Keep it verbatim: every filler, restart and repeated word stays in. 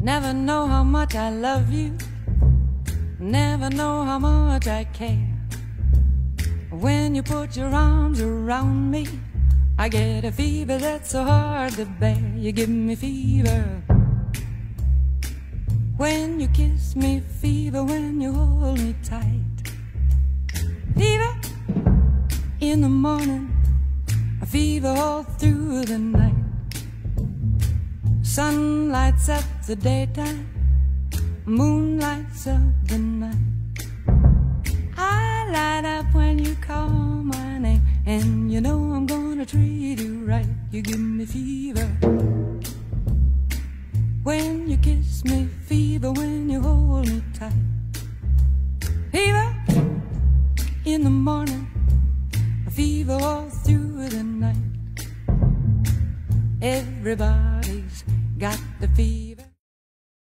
Never know how much I love you, never know how much I care. When you put your arms around me, I get a fever that's so hard to bear. You give me fever when you kiss me, fever when you hold me tight. Fever in the morning, a fever all through the night. Sun lights up the daytime, moon lights up the night. I light up when you call my name, and you know I'm gonna treat you right. You give me fever when you kiss me, fever when you hold me tight. Fever in the morning, a fever all through the night. Everybody's got the fever.